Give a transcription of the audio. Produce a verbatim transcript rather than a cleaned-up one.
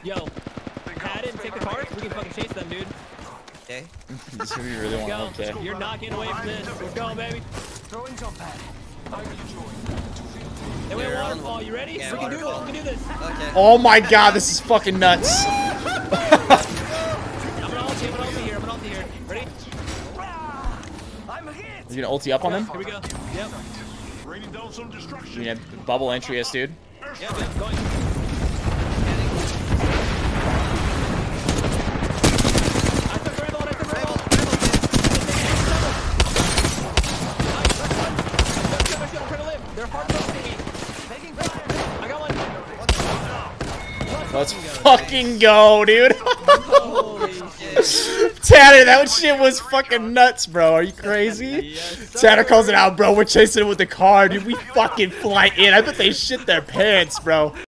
Yo, pad it and take the car. We can fucking chase them, dude. Okay. So we really want to, okay. You're not getting away from this. We're going, baby. Throwing jump pad. Hey, wait, waterfall. You ready? Yeah, we can do this. We can do this. Okay. Oh my god, this is fucking nuts. I'm gonna ulti. I'm gonna ulti here. I'm gonna ulti here. Ready? I'm hit. You gonna ulti up on them? Here we go. Yep. Raining down some destruction. You gonna bubble entry us, dude? Yep, yep, going. I took rebel. I took rebel. I'm trying to live. They're hard roasting me. Taking fire. I got one. Let's fucking go, dude. Holy shit. Tanner, that shit was fucking nuts, bro. Are you crazy? Yes, Tanner calls it out, bro. We're chasing it with the car, dude. We fucking fly in. I bet they shit their pants, bro.